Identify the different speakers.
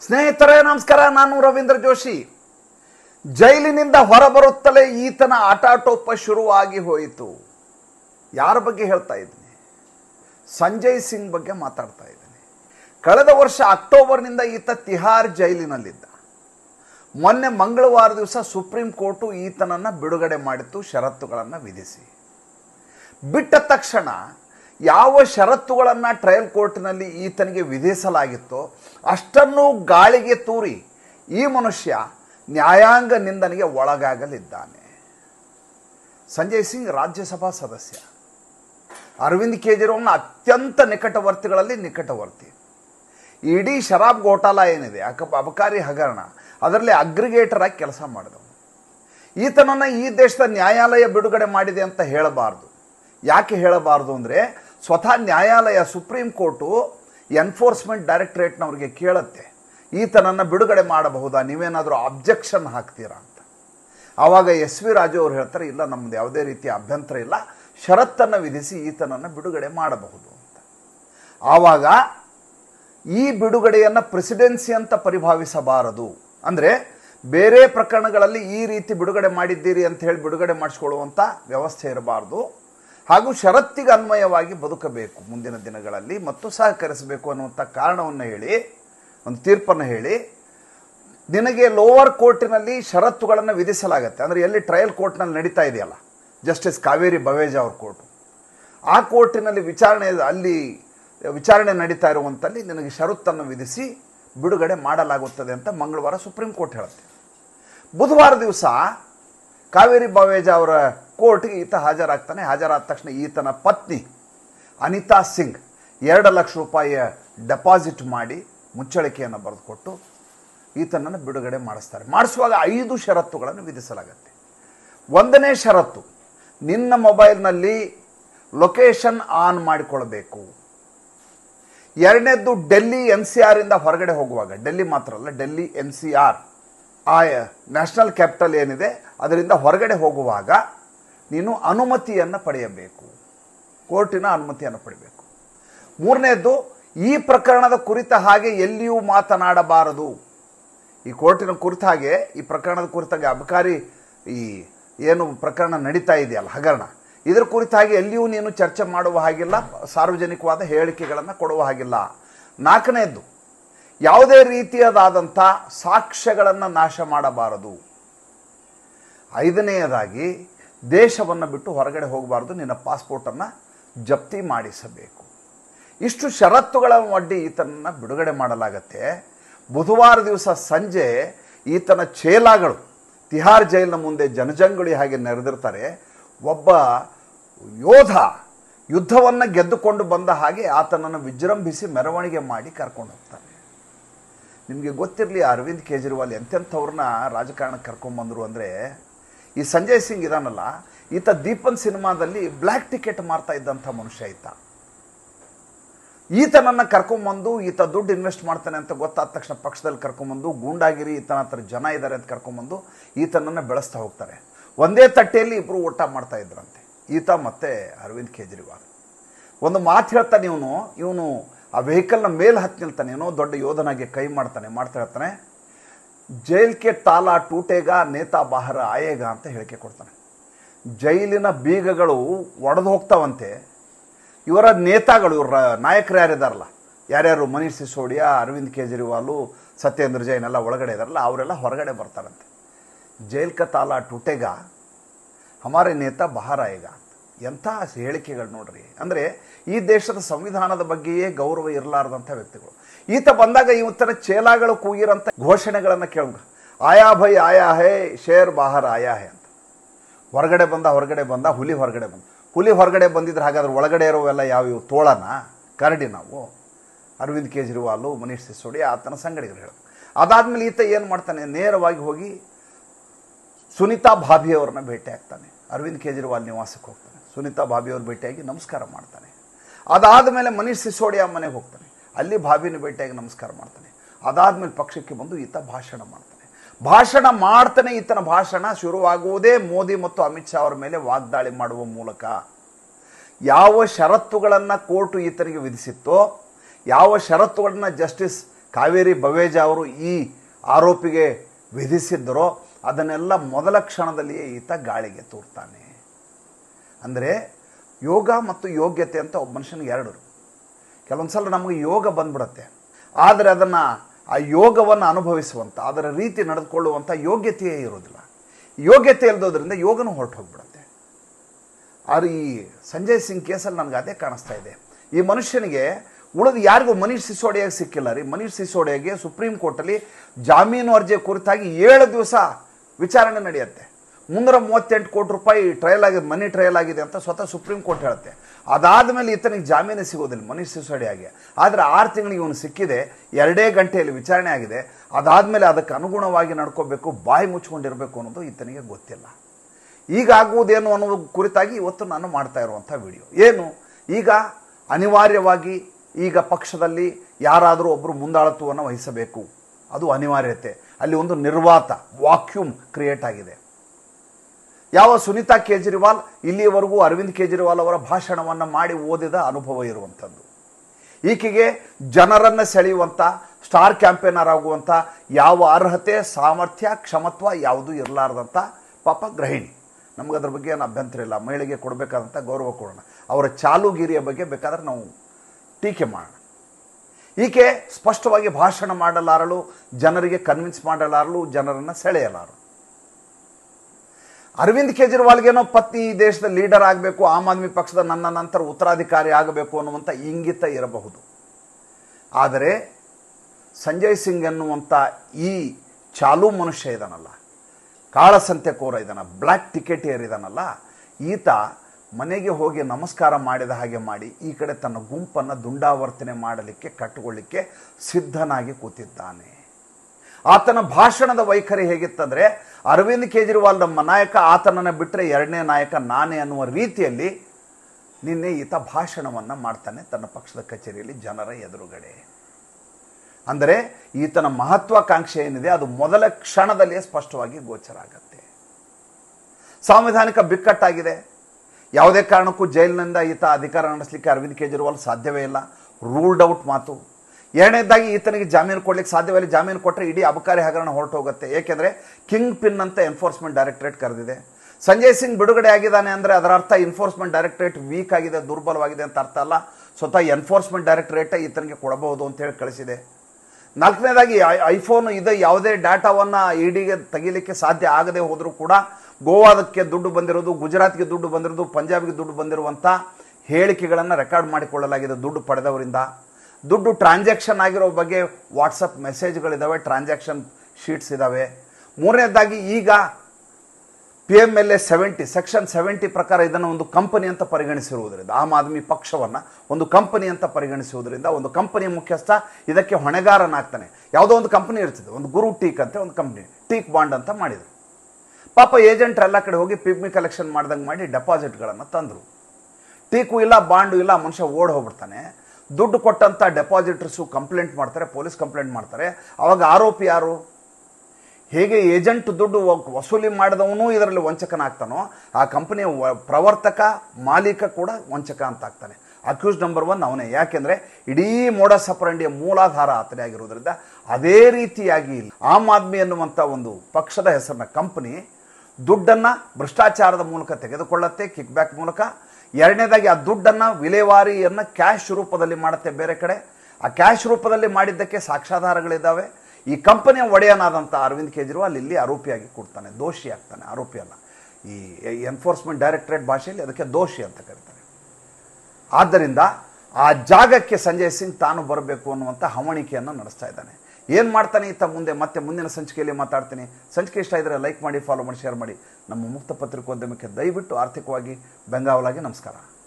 Speaker 1: ಸ್ನೇಹಿತರೇ ನಮಸ್ಕಾರ, ನಾನು ರವೀಂದ್ರ ಜೋಶಿ. ಜೈಲಿನಿಂದ ಹೊರಬರುತ್ತಲೇ ಈತನ ಆಟಾಟೋಪ ಶುರುವಾಗಿ ಹೋಯಿತು. ಯಾರ ಬಗ್ಗೆ ಹೇಳ್ತಾ ಇದ್ದೀನಿ? ಸಂಜಯ್ ಸಿಂಗ್ ಬಗ್ಗೆ ಮಾತಾಡ್ತಾ ಇದ್ದೀನಿ. ಕಳೆದ ವರ್ಷ ಅಕ್ಟೋಬರ್ನಿಂದ ಈತ ತಿಹಾರ್ ಜೈಲಿನಲ್ಲಿದ್ದ. ಮೊನ್ನೆ ಮಂಗಳವಾರ ದಿವಸ ಸುಪ್ರೀಂ ಕೋರ್ಟು ಈತನನ್ನು ಬಿಡುಗಡೆ ಮಾಡಿತ್ತು, ಷರತ್ತುಗಳನ್ನು ವಿಧಿಸಿ. ಬಿಟ್ಟ ತಕ್ಷಣ ಯಾವ ಷರತ್ತುಗಳನ್ನು ಟ್ರಯಲ್ ಕೋರ್ಟ್ನಲ್ಲಿ ಈತನಿಗೆ ವಿಧಿಸಲಾಗಿತ್ತೋ ಅಷ್ಟನ್ನು ಗಾಳಿಗೆ ತೂರಿ ಈ ಮನುಷ್ಯ ನ್ಯಾಯಾಂಗ ನಿಂದನೆಗೆ ಒಳಗಾಗಲಿದ್ದಾನೆ. ಸಂಜಯ್ ಸಿಂಗ್ ರಾಜ್ಯಸಭಾ ಸದಸ್ಯ, ಅರವಿಂದ್ ಕೇಜ್ರಿವಾಲ್ನ ಅತ್ಯಂತ ನಿಕಟವರ್ತಿಗಳಲ್ಲಿ ನಿಕಟವರ್ತಿ. ಇಡೀ ಶರಾಬ್ ಘೋಟಾಲ ಏನಿದೆ, ಅಬಕಾರಿ ಹಗರಣ, ಅದರಲ್ಲಿ ಅಗ್ರಿಗೇಟರ್ ಆಗಿ ಕೆಲಸ ಮಾಡಿದವನು. ಈತನನ್ನು ಈ ದೇಶದ ನ್ಯಾಯಾಲಯ ಬಿಡುಗಡೆ ಮಾಡಿದೆ ಅಂತ ಹೇಳಬಾರ್ದು. ಯಾಕೆ ಹೇಳಬಾರ್ದು ಅಂದರೆ, ಸ್ವತಃ ನ್ಯಾಯಾಲಯ ಸುಪ್ರೀಂ ಕೋರ್ಟು ಎನ್ಫೋರ್ಸ್ಮೆಂಟ್ ಡೈರೆಕ್ಟರೇಟ್ನವ್ರಿಗೆ ಕೇಳುತ್ತೆ, ಈತನನ್ನು ಬಿಡುಗಡೆ ಮಾಡಬಹುದಾ, ನೀವೇನಾದರೂ ಅಬ್ಜೆಕ್ಷನ್ ಹಾಕ್ತೀರಾ ಅಂತ. ಆವಾಗ ಎಸ್ ವಿ ರಾಜು ಅವರು ಹೇಳ್ತಾರೆ, ಇಲ್ಲ, ನಮ್ಮದು ಯಾವುದೇ ರೀತಿಯ ಅಭ್ಯಂತರ ಇಲ್ಲ, ಷರತ್ತನ್ನು ವಿಧಿಸಿ ಈತನನ್ನು ಬಿಡುಗಡೆ ಮಾಡಬಹುದು ಅಂತ. ಆವಾಗ ಈ ಬಿಡುಗಡೆಯನ್ನು ಪ್ರೆಸಿಡೆನ್ಸಿ ಅಂತ ಪರಿಭಾವಿಸಬಾರದು. ಅಂದರೆ ಬೇರೆ ಪ್ರಕರಣಗಳಲ್ಲಿ ಈ ರೀತಿ ಬಿಡುಗಡೆ ಮಾಡಿದ್ದೀರಿ ಅಂತ ಹೇಳಿ ಬಿಡುಗಡೆ ಮಾಡಿಸ್ಕೊಳ್ಳುವಂಥ ವ್ಯವಸ್ಥೆ ಇರಬಾರ್ದು. ಹಾಗೂ ಷರತ್ತಿಗೆ ಅನ್ವಯವಾಗಿ ಬದುಕಬೇಕು ಮುಂದಿನ ದಿನಗಳಲ್ಲಿ ಮತ್ತು ಸಹಕರಿಸಬೇಕು ಅನ್ನುವಂಥ ಕಾರಣವನ್ನು ಹೇಳಿ, ಒಂದು ತೀರ್ಪನ್ನು ಹೇಳಿ, ನಿನಗೆ ಲೋವರ್ ಕೋರ್ಟಿನಲ್ಲಿ ಷರತ್ತುಗಳನ್ನು ವಿಧಿಸಲಾಗತ್ತೆ. ಅಂದರೆ ಎಲ್ಲಿ ಟ್ರಯಲ್ ಕೋರ್ಟ್ನಲ್ಲಿ ನಡೀತಾ ಇದೆಯಲ್ಲ, ಜಸ್ಟಿಸ್ ಕಾವೇರಿ ಬವೇಜ ಅವ್ರ ಕೋರ್ಟು, ಆ ಕೋರ್ಟಿನಲ್ಲಿ ವಿಚಾರಣೆ ನಡೀತಾ ಇರುವಂಥಲ್ಲಿ ನಿನಗೆ ಷರತ್ತನ್ನು ವಿಧಿಸಿ ಬಿಡುಗಡೆ ಮಾಡಲಾಗುತ್ತದೆ ಅಂತ ಮಂಗಳವಾರ ಸುಪ್ರೀಂ ಕೋರ್ಟ್ ಹೇಳುತ್ತೆ. ಬುಧವಾರ ದಿವಸ ಕಾವೇರಿ ಬವೇಜ ಅವರ ಕೋರ್ಟ್ಗೆ ಈತ ಹಾಜರಾಗ್ತಾನೆ. ಹಾಜರಾದ ತಕ್ಷಣ ಈತನ ಪತ್ನಿ ಅನಿತಾ ಸಿಂಗ್ 2 ಲಕ್ಷ ರೂಪಾಯಿಯ ಡೆಪಾಸಿಟ್ ಮಾಡಿ ಮುಚ್ಚಳಿಕೆಯನ್ನು ಬರೆದುಕೊಟ್ಟು ಈತನನ್ನು ಬಿಡುಗಡೆ ಮಾಡಿಸ್ತಾರೆ. ಮಾಡಿಸುವಾಗ 5 ಷರತ್ತುಗಳನ್ನು ವಿಧಿಸಲಾಗತ್ತೆ. 1ನೇ ಷರತ್ತು, ನಿನ್ನ ಮೊಬೈಲ್ನಲ್ಲಿ ಲೊಕೇಶನ್ ಆನ್ ಮಾಡಿಕೊಳ್ಬೇಕು. 2ನೇದ್ದು, ಡೆಲ್ಲಿ NCR ಇಂದ ಹೊರಗಡೆ ಹೋಗುವಾಗ, ಡೆಲ್ಲಿ ಮಾತ್ರ ಅಲ್ಲ, ಡೆಲ್ಲಿ NCR ಆ ನ್ಯಾಷನಲ್ ಕ್ಯಾಪಿಟಲ್ ಏನಿದೆ ಅದರಿಂದ ಹೊರಗಡೆ ಹೋಗುವಾಗ ನೀನು ಅನುಮತಿಯನ್ನು ಪಡೆಯಬೇಕು, ಕೋರ್ಟಿನ ಅನುಮತಿಯನ್ನು ಪಡೆಯಬೇಕು. 3ನೇದ್ದು, ಈ ಪ್ರಕರಣದ ಕುರಿತ ಹಾಗೆ ಎಲ್ಲಿಯೂ ಮಾತನಾಡಬಾರದು. ಈ ಕೋರ್ಟಿನ ಕುರಿತ ಹಾಗೆ, ಈ ಪ್ರಕರಣದ ಕುರಿತಾಗೆ ಅಬಕಾರಿ ಈ ಏನು ಪ್ರಕರಣ ನಡೀತಾ ಇದೆಯಲ್ಲ, ಹಗರಣ, ಇದರ ಕುರಿತಾಗಿ ಎಲ್ಲಿಯೂ ನೀನು ಚರ್ಚೆ ಮಾಡುವ ಹಾಗಿಲ್ಲ, ಸಾರ್ವಜನಿಕವಾದ ಹೇಳಿಕೆಗಳನ್ನು ಕೊಡುವ ಹಾಗಿಲ್ಲ. 4ನೇದ್ದು, ಯಾವುದೇ ರೀತಿಯಾದಂಥ ಸಾಕ್ಷ್ಯಗಳನ್ನು ನಾಶ ಮಾಡಬಾರದು. 5ನೇದಾಗಿ, ದೇಶವನ್ನು ಬಿಟ್ಟು ಹೊರಗಡೆ ಹೋಗಬಾರ್ದು, ನಿನ್ನ ಪಾಸ್ಪೋರ್ಟನ್ನು ಜಪ್ತಿ ಮಾಡಿಸಬೇಕು. ಇಷ್ಟು ಷರತ್ತುಗಳ ಒಡ್ಡಿ ಈತನನ್ನು ಬಿಡುಗಡೆ ಮಾಡಲಾಗತ್ತೆ. ಬುಧವಾರ ದಿವಸ ಸಂಜೆ ಈತನ ಚೇಲಾಗಳು ತಿಹಾರ್ ಜೈಲಿನ ಮುಂದೆ ಜನಜಂಗುಳಿ ಹಾಗೆ ನೆರೆದಿರ್ತಾರೆ. ಒಬ್ಬ ಯೋಧ ಯುದ್ಧವನ್ನು ಗೆದ್ದುಕೊಂಡು ಬಂದ ಹಾಗೆ ಆತನನ್ನು ವಿಜೃಂಭಿಸಿ ಮೆರವಣಿಗೆ ಮಾಡಿ ಕರ್ಕೊಂಡು ಹೋಗ್ತಾನೆ. ನಿಮಗೆ ಗೊತ್ತಿರಲಿ, ಅರವಿಂದ್ ಕೇಜ್ರಿವಾಲ್ ಎಂತೆಂಥವ್ರನ್ನ ರಾಜಕಾರಣಕ್ಕೆ ಕರ್ಕೊಂಡ್ಬಂದರು ಅಂದರೆ, ಈ ಸಂಜಯ್ ಸಿಂಗ್ ಇದಾನಲ್ಲ, ಈತ ದೀಪನ್ ಸಿನಿಮಾದಲ್ಲಿ ಬ್ಲ್ಯಾಕ್ ಟಿಕೆಟ್ ಮಾರ್ತಾ ಇದ್ದಂಥ ಮನುಷ್ಯ ಈತನನ್ನು ಕರ್ಕೊಂಬಂದು, ಈತ ದುಡ್ಡು ಇನ್ವೆಸ್ಟ್ ಮಾಡ್ತಾನೆ ಅಂತ ಗೊತ್ತಾದ ತಕ್ಷಣ ಪಕ್ಷದಲ್ಲಿ ಕರ್ಕೊಂಬಂದು, ಗೂಂಡಾಗಿರಿ, ಈತನ ಹತ್ರ ಜನ ಇದ್ದಾರೆ ಅಂತ ಕರ್ಕೊಂಬಂದು ಈತನನ್ನು ಬೆಳೆಸ್ತಾ ಹೋಗ್ತಾರೆ. ಒಂದೇ ತಟ್ಟೆಯಲ್ಲಿ ಇಬ್ಬರು ಊಟ ಮಾಡ್ತಾ ಇದ್ರಂತೆ, ಈತ ಮತ್ತು ಅರವಿಂದ್ ಕೇಜ್ರಿವಾಲ್. ಒಂದು ಮಾತು ಹೇಳ್ತಾನೆ ಇವನು ಆ ವೆಹಿಕಲ್ನ ಮೇಲೆ ಹತ್ತಿ ನಿಲ್ತಾನೆ, ಏನೋ ದೊಡ್ಡ ಯೋಧನಾಗಿ ಕೈ ಮಾಡ್ತಾ ಹೇಳ್ತಾನೆ, ಜೈಲ್ಗೆ ತಾಲಾ ಟೂಟೇಗ ನೇತಾ ಬಾಹರ ಆಯೇಗ ಅಂತ ಹೇಳಿಕೆ ಕೊಡ್ತಾನೆ. ಜೈಲಿನ ಬೀಗಗಳು ಒಡೆದು ಹೋಗ್ತಾವಂತೆ, ಇವರ ನೇತಾಗಳು, ಇವರ ನಾಯಕರು ಯಾರಿದಾರಲ್ಲ, ಯಾರ್ಯಾರು ಮನೀಶ್ ಸಿಸೋಡಿಯಾ, ಅರವಿಂದ್ ಕೇಜ್ರಿವಾಲು, ಸತ್ಯೇಂದ್ರ ಜೈನ್ ಎಲ್ಲ ಒಳಗಡೆ ಇದಾರಲ್ಲ, ಅವರೆಲ್ಲ ಹೊರಗಡೆ ಬರ್ತಾರಂತೆ. ಜೈಲ್ ಕ ತಾಲಾ ಟೂಟೇಗ, ಹಮಾರೆ ನೇತಾ ಬಾಹರ ಆಯೇಗ ಅಂತ. ಎಂಥ ಹೇಳಿಕೆಗಳು ನೋಡ್ರಿ. ಅಂದರೆ ಈ ದೇಶದ ಸಂವಿಧಾನದ ಬಗ್ಗೆಯೇ ಗೌರವ ಇರಲಾರ್ದಂಥ ವ್ಯಕ್ತಿಗಳು. ಈತ ಬಂದಾಗ ಇವತ್ತರ ಚೇಲಾಗಳು ಕೂಗಿರಂಥ ಘೋಷಣೆಗಳನ್ನು ಕೇಳುವ, ಆಯಾ ಭೈ ಆಯಾ ಹೇ, ಶೇರ್ ಬಾಹರ್ ಆಯಾ ಹೇ ಅಂತ. ಹೊರಗಡೆ ಬಂದ ಹುಲಿ ಹೊರಗಡೆ ಬಂದಿದ್ರೆ ಹಾಗಾದ್ರೆ ಒಳಗಡೆ ಇರೋವೆಲ್ಲ ಯಾವ್ಯಾವ ತೋಳನ ಕರಡಿ ನಾವು. ಅರವಿಂದ್ ಕೇಜ್ರಿವಾಲು, ಮನೀಶ್ ಸಿಸೋಡಿಯಾ, ಆತನ ಸಂಗಡಿಗರು ಹೇಳೋದು. ಅದಾದಮೇಲೆ ಈತ ಏನು ಮಾಡ್ತಾನೆ, ನೇರವಾಗಿ ಹೋಗಿ ಸುನೀತಾ ಭಾಭಿ ಅವ್ರನ್ನ ಭೇಟಿ ಆಗ್ತಾನೆ. ಅರವಿಂದ್ ಕೇಜ್ರಿವಾಲ್ ನಿವಾಸಕ್ಕೆ ಹೋಗ್ತಾನೆ, ಸುನೀತಾ ಭಾಭಿ ಅವ್ರು ಭೇಟಿಯಾಗಿ ನಮಸ್ಕಾರ ಮಾಡ್ತಾನೆ. ಅದಾದಮೇಲೆ ಮನೀಶ್ ಸಿಸೋಡಿಯಾ ಮನೆಗೆ ಹೋಗ್ತಾನೆ, ಅಲ್ಲಿ ಭಾಭಿನ ಭೇಟಿಯಾಗಿ ನಮಸ್ಕಾರ ಮಾಡ್ತಾನೆ. ಅದಾದಮೇಲೆ ಪಕ್ಷಕ್ಕೆ ಬಂದು ಈತ ಭಾಷಣ ಮಾಡ್ತಾನೆ. ಈತನ ಭಾಷಣ ಶುರುವಾಗುವುದೇ ಮೋದಿ ಮತ್ತು ಅಮಿತ್ ಶಾ ಅವರ ಮೇಲೆ ವಾಗ್ದಾಳಿ ಮಾಡುವ ಮೂಲಕ. ಯಾವ ಷರತ್ತುಗಳನ್ನು ಕೋರ್ಟು ಈತನಿಗೆ ವಿಧಿಸಿತ್ತೋ, ಯಾವ ಷರತ್ತುಗಳನ್ನು ಜಸ್ಟಿಸ್ ಕಾವೇರಿ ಬವೇಜಾ ಅವರು ಈ ಆರೋಪಿಗೆ ವಿಧಿಸಿದ್ದರೋ ಅದನ್ನೆಲ್ಲ ಮೊದಲ ಕ್ಷಣದಲ್ಲಿಯೇ ಈತ ಗಾಳಿಗೆ ತೂರ್ತಾನೆ. ಅಂದರೆ ಯೋಗ ಮತ್ತು ಯೋಗ್ಯತೆ ಅಂತ ಒಬ್ಬ ಮನುಷ್ಯನಿಗೆ ಎರಡು. ಕೆಲವೊಂದು ಸಲ ನಮಗೆ ಯೋಗ ಬಂದ್ಬಿಡುತ್ತೆ, ಆದರೆ ಅದನ್ನು ಆ ಯೋಗವನ್ನು ಅನುಭವಿಸುವಂಥ ಅದರ ರೀತಿ ನಡೆದುಕೊಳ್ಳುವಂಥ ಯೋಗ್ಯತೆಯೇ ಇರೋದಿಲ್ಲ. ಯೋಗ್ಯತೆ ಇಲ್ಲದೋದ್ರಿಂದ ಯೋಗನೂ ಹೊರಟು ಹೋಗ್ಬಿಡುತ್ತೆ. ಆದರೆ ಈ ಸಂಜಯ್ ಸಿಂಗ್ ಕೇಸಲ್ಲಿ ನನಗೆ ಅದೇ ಕಾಣಿಸ್ತಾ ಇದೆ. ಈ ಮನುಷ್ಯನಿಗೆ ಉಳಿದು ಯಾರಿಗೂ ಮನೀಶ್ ಸಿಸೋಡಿಯಾಗೆ ಸಿಕ್ಕಿಲ್ಲ ರೀ. ಮನೀಶ್ ಸಿಸೋಡಿಯಾಗೆ ಸುಪ್ರೀಂ ಕೋರ್ಟಲ್ಲಿ ಜಾಮೀನು ಅರ್ಜಿ ಕುರಿತಾಗಿ 7 ದಿವಸ ವಿಚಾರಣೆ ನಡೆಯುತ್ತೆ. 338 ಕೋಟಿ ರೂಪಾಯಿ ಟ್ರಯಲ್ ಆಗಿದೆ, ಮನಿ ಟ್ರಯಲ್ ಆಗಿದೆ ಅಂತ ಸ್ವತಃ ಸುಪ್ರೀಂ ಕೋರ್ಟ್ ಹೇಳುತ್ತೆ. ಅದಾದ ಮೇಲೆ ಈತನಿಗೆ ಜಾಮೀನು ಸಿಗೋದಿಲ್ಲ ಮನೀಶ್ ಸಿಸೋಡಿಯಾಗೆ. ಆದರೆ 6 ತಿಂಗಳಿಗೆ ಇವನು ಸಿಕ್ಕಿದೆ, 2 ಗಂಟೆಯಲ್ಲಿ ವಿಚಾರಣೆ ಆಗಿದೆ. ಅದಾದಮೇಲೆ ಅದಕ್ಕೆ ಅನುಗುಣವಾಗಿ ನಡ್ಕೋಬೇಕು, ಬಾಯಿ ಮುಚ್ಕೊಂಡಿರಬೇಕು ಅನ್ನೋದು ಈತನಿಗೆ ಗೊತ್ತಿಲ್ಲ. ಈಗ ಆಗುವುದೇನು ಅನ್ನೋ ಕುರಿತಾಗಿ ಇವತ್ತು ನಾನು ಮಾಡ್ತಾ ಇರುವಂಥ ವಿಡಿಯೋ ಏನು, ಈಗ ಅನಿವಾರ್ಯವಾಗಿ ಈಗ ಪಕ್ಷದಲ್ಲಿ ಯಾರಾದರೂ ಒಬ್ಬರು ಮುಂದಾಳತ್ವವನ್ನು ವಹಿಸಬೇಕು, ಅದು ಅನಿವಾರ್ಯತೆ. ಅಲ್ಲಿ ಒಂದು ನಿರ್ವಾತ ವಾಕ್ಯೂಮ್ ಕ್ರಿಯೇಟ್ ಆಗಿದೆ. ಯಾವ ಸುನೀತಾ ಕೇಜ್ರಿವಾಲ್ ಇಲ್ಲಿಯವರೆಗೂ ಅರವಿಂದ್ ಕೇಜ್ರಿವಾಲ್ ಅವರ ಭಾಷಣವನ್ನು ಮಾಡಿ ಓದಿದ ಅನುಭವ ಇರುವಂಥದ್ದು. ಈಕೆಗೆ ಜನರನ್ನು ಸೆಳೆಯುವಂಥ ಸ್ಟಾರ್ ಕ್ಯಾಂಪೇನರ್ ಆಗುವಂಥ ಯಾವ ಅರ್ಹತೆ, ಸಾಮರ್ಥ್ಯ, ಕ್ಷಮತ್ವ ಯಾವುದೂ ಇರಲಾರ್ದಂಥ ಪಾಪ ಗೃಹಿಣಿ. ನಮಗದ್ರ ಬಗ್ಗೆ ಏನು ಅಭ್ಯಂತರ ಇಲ್ಲ, ಮಹಿಳೆಗೆ ಕೊಡಬೇಕಾದಂಥ ಗೌರವ ಕೊಡೋಣ. ಅವರ ಚಾಲುಗಿರಿಯ ಬಗ್ಗೆ ಬೇಕಾದ್ರೆ ನಾವು ಟೀಕೆ ಮಾಡೋಣ. ಈಕೆ ಸ್ಪಷ್ಟವಾಗಿ ಭಾಷಣ ಮಾಡಲಾರಳು, ಜನರಿಗೆ ಕನ್ವಿನ್ಸ್ ಮಾಡಲಾರಳು, ಜನರನ್ನು ಸೆಳೆಯಲಾರಳು. ಅರವಿಂದ್ ಕೇಜ್ರಿವಾಲ್ಗೇನೋ ಪತ್ನಿ ಈ ದೇಶದ ಲೀಡರ್ ಆಗಬೇಕು, ಆಮ್ ಆದ್ಮಿ ಪಕ್ಷದ ನನ್ನ ನಂತರ ಉತ್ತರಾಧಿಕಾರಿ ಆಗಬೇಕು ಅನ್ನುವಂಥ ಇಂಗಿತ ಇರಬಹುದು. ಆದರೆ ಸಂಜಯ್ ಸಿಂಗ್ ಎನ್ನುವಂಥ ಈ ಚಾಲು ಮನುಷ್ಯ ಇದಾನಲ್ಲ, ಕಾಳಸಂತೆಕೋರ ಇದ್ದಾನ, ಬ್ಲ್ಯಾಕ್ ಟಿಕೆಟಿಯರ್ ಇದಾನಲ್ಲ, ಈತ ಮನೆಗೆ ಹೋಗಿ ನಮಸ್ಕಾರ ಮಾಡಿದ ಹಾಗೆ ಮಾಡಿ ಈ ಕಡೆ ತನ್ನ ಗುಂಪನ್ನು ದುಂಡಾವರ್ತನೆ ಮಾಡಲಿಕ್ಕೆ ಕಟ್ಟಿಕೊಳ್ಳಿಕ್ಕೆ ಸಿದ್ಧನಾಗಿ ಕೂತಿದ್ದಾನೆ. ಆತನ ಭಾಷಣದ ವೈಖರಿ ಹೇಗಿತ್ತಂದರೆ, ಅರವಿಂದ್ ಕೇಜ್ರಿವಾಲ್ ನಮ್ಮ ನಾಯಕ, ಆತನನ್ನು ಬಿಟ್ಟರೆ 2ನೇ ನಾಯಕ ನಾನೇ ಅನ್ನುವ ರೀತಿಯಲ್ಲಿ ನಿನ್ನೆ ಈತ ಭಾಷಣವನ್ನು ಮಾಡ್ತಾನೆ ತನ್ನ ಪಕ್ಷದ ಕಚೇರಿಯಲ್ಲಿ ಜನರ ಎದುರುಗಡೆ. ಅಂದರೆ ಈತನ ಮಹತ್ವಾಕಾಂಕ್ಷೆ ಏನಿದೆ ಅದು ಮೊದಲ ಕ್ಷಣದಲ್ಲಿಯೇ ಸ್ಪಷ್ಟವಾಗಿ ಗೋಚರ ಆಗುತ್ತೆ. ಸಾಂವಿಧಾನಿಕ ಬಿಕ್ಕಟ್ಟಾಗಿದೆ. ಯಾವುದೇ ಕಾರಣಕ್ಕೂ ಜೈಲಿನಿಂದ ಈತ ಅಧಿಕಾರ ನಡೆಸಲಿಕ್ಕೆ ಅರವಿಂದ್ ಕೇಜ್ರಿವಾಲ್ ಸಾಧ್ಯವೇ ಇಲ್ಲ, ರೂಲ್ಡ್ ಔಟ್ ಮಾತು. 2ನೇದಾಗಿ ಈತನಿಗೆ ಜಾಮೀನು ಕೊಡ್ಲಿಕ್ಕೆ ಸಾಧ್ಯವಿಲ್ಲ. ಜಾಮೀನು ಕೊಟ್ಟರೆ ಇಡೀ ಅಬಕಾರಿ ಹಗರಣ ಹೊರಟು ಹೋಗುತ್ತೆ. ಏಕೆಂದರೆ ಕಿಂಗ್ ಪಿನ್ ಅಂತ ಎನ್ಫೋರ್ಸ್ಮೆಂಟ್ ಡೈರೆಕ್ಟರೇಟ್ ಕರೆದಿದೆ. ಸಂಜಯ್ ಸಿಂಗ್ ಬಿಡುಗಡೆ ಆಗಿದ್ದಾನೆ ಅಂದರೆ ಅದರ ಅರ್ಥ ಎನ್ಫೋರ್ಸ್ಮೆಂಟ್ ಡೈರೆಕ್ಟರೇಟ್ ವೀಕ್ ಆಗಿದೆ, ದುರ್ಬಲವಾಗಿದೆ ಅಂತ ಅರ್ಥ ಅಲ್ಲ. ಸ್ವತಃ ಎನ್ಫೋರ್ಸ್ಮೆಂಟ್ ಡೈರೆಕ್ಟರೇಟೇ ಈತನಿಗೆ ಕೊಡಬಹುದು ಅಂತೇಳಿ ಕಳಿಸಿದೆ. 4ನೇದಾಗಿ ಐಫೋನ್ ಇದೆ, ಯಾವುದೇ ಡಾಟಾವನ್ನು ಇಡಿಗೆ ತೆಗಿಲಿಕ್ಕೆ ಸಾಧ್ಯ ಆಗದೆ ಹೋದರೂ ಕೂಡ ಗೋವಾದಕ್ಕೆ ದುಡ್ಡು ಬಂದಿರೋದು, ಗುಜರಾತ್ಗೆ ದುಡ್ಡು ಬಂದಿರೋದು, ಪಂಜಾಬ್ಗೆ ದುಡ್ಡು ಬಂದಿರುವಂಥ ಹೇಳಿಕೆಗಳನ್ನು ರೆಕಾರ್ಡ್ ಮಾಡಿಕೊಳ್ಳಲಾಗಿದೆ. ದುಡ್ಡು ಪಡೆದವರಿಂದ ದುಡ್ಡು ಟ್ರಾನ್ಸಾಕ್ಷನ್ ಆಗಿರೋ ಬಗ್ಗೆ ವಾಟ್ಸಪ್ ಮೆಸೇಜ್ಗಳಿದ್ದಾವೆ, ಟ್ರಾನ್ಸಾಕ್ಷನ್ ಶೀಟ್ಸ್ ಇದ್ದಾವೆ. 3ನೇದಾಗಿ ಈಗ PMLA 70 ಸೆಕ್ಷನ್ 70 ಪ್ರಕಾರ ಇದನ್ನು ಒಂದು ಕಂಪನಿ ಅಂತ ಪರಿಗಣಿಸಿರುವುದರಿಂದ, ಆಮ್ ಆದ್ಮಿ ಪಕ್ಷವನ್ನು ಒಂದು ಕಂಪನಿ ಅಂತ ಪರಿಗಣಿಸುವುದರಿಂದ ಒಂದು ಕಂಪನಿಯ ಮುಖ್ಯಸ್ಥ ಇದಕ್ಕೆ ಹೊಣೆಗಾರನಾಗ್ತಾನೆ. ಯಾವುದೋ ಒಂದು ಕಂಪನಿ ಇರ್ತದೆ, ಒಂದು ಗುರು ಟೀಕ್ ಅಂತ ಒಂದು ಕಂಪನಿ ಟೀಕ್ ಬಾಂಡ್ ಅಂತ ಮಾಡಿದರು. ಪಾಪ ಏಜೆಂಟ್ರು ಎಲ್ಲ ಕಡೆ ಹೋಗಿ ಪಿಗ್ಮಿ ಕಲೆಕ್ಷನ್ ಮಾಡ್ದಂಗೆ ಮಾಡಿ ಡೆಪಾಸಿಟ್ಗಳನ್ನು ತಂದರು. ಟೀಕು ಇಲ್ಲ, ಬಾಂಡು ಇಲ್ಲ, ಮನುಷ್ಯ ಓಡ್ ಹೋಗ್ಬಿಡ್ತಾನೆ. ದುಡ್ಡು ಕೊಟ್ಟಂಥ ಡೆಪಾಸಿಟರ್ಸು ಕಂಪ್ಲೇಂಟ್ ಮಾಡ್ತಾರೆ, ಪೊಲೀಸ್ ಕಂಪ್ಲೇಂಟ್ ಮಾಡ್ತಾರೆ. ಆವಾಗ ಆರೋಪಿ ಯಾರು? ಹೇಗೆ ಏಜೆಂಟ್ ದುಡ್ಡು ವಸೂಲಿ ಮಾಡಿದವನು ಇದರಲ್ಲಿ ವಂಚಕನಾಗ್ತಾನೋ, ಆ ಕಂಪನಿಯ ಪ್ರವರ್ತಕ ಮಾಲೀಕ ಕೂಡ ವಂಚಕ ಅಂತ ಆಗ್ತಾನೆ. ಅಕ್ಯೂಸ್ ನಂಬರ್ 1 ಅವನೇ. ಯಾಕೆಂದರೆ ಇಡೀ ಮೋಡಸ್ ಆಪರಂಡಿಯ ಮೂಲಾಧಾರ ಆತನೇ ಆಗಿರೋದ್ರಿಂದ. ಅದೇ ರೀತಿಯಾಗಿ ಆಮ್ ಆದ್ಮಿ ಎನ್ನುವಂಥ ಒಂದು ಪಕ್ಷದ ಹೆಸರಿನ ಕಂಪನಿ ದುಡ್ಡನ್ನು ಭ್ರಷ್ಟಾಚಾರದ ಮೂಲಕ ತೆಗೆದುಕೊಳ್ಳುತ್ತೆ, ಕಿಕ್ ಬ್ಯಾಕ್ ಮೂಲಕ. 2ನೇದಾಗಿ ಆ ದುಡ್ಡನ್ನು ವಿಲೇವಾರಿಯನ್ನು ಕ್ಯಾಶ್ ರೂಪದಲ್ಲಿ ಮಾಡುತ್ತೆ ಬೇರೆ ಕಡೆ. ಆ ಕ್ಯಾಶ್ ರೂಪದಲ್ಲಿ ಮಾಡಿದ್ದಕ್ಕೆ ಸಾಕ್ಷ್ಯಾಧಾರಗಳಿದ್ದಾವೆ. ಈ ಕಂಪನಿಯ ಒಡೆಯನಾದಂಥ ಅರವಿಂದ್ ಕೇಜ್ರಿವಾಲ್ ಇಲ್ಲಿ ಆರೋಪಿಯಾಗಿ ಕೊಡ್ತಾನೆ, ದೋಷಿ ಆಗ್ತಾನೆ. ಆರೋಪಿ ಅಲ್ಲ, ಈ ಎನ್ಫೋರ್ಸ್ಮೆಂಟ್ ಡೈರೆಕ್ಟರೇಟ್ ಭಾಷೆಯಲ್ಲಿ ಅದಕ್ಕೆ ದೋಷಿ ಅಂತ ಕರೀತಾರೆ. ಆದ್ದರಿಂದ ಆ ಜಾಗಕ್ಕೆ ಸಂಜಯ್ ಸಿಂಗ್ ತಾನು ಬರಬೇಕು ಅನ್ನುವಂಥ ಹವಣಿಕೆಯನ್ನು ನಡೆಸ್ತಾ ಇದ್ದಾನೆ. ಏನು ಮಾಡ್ತಾನೆ ಈತ ಮುಂದೆ, ಮತ್ತೆ ಮುಂದಿನ ಸಂಚಿಕೆಯಲ್ಲಿ ಮಾತಾಡ್ತೀನಿ. ಸಂಚಿಕೆ ಇಷ್ಟ ಇದ್ದರೆ ಲೈಕ್ ಮಾಡಿ, ಫಾಲೋ ಮಾಡಿ, ಶೇರ್ ಮಾಡಿ. ನಮ್ಮ ಮುಕ್ತ ಪತ್ರಿಕೋದ್ಯಮಕ್ಕೆ ದಯವಿಟ್ಟು ಆರ್ಥಿಕವಾಗಿ ಬೆಂಗಾವಲಾಗಿ ನಮಸ್ಕಾರ.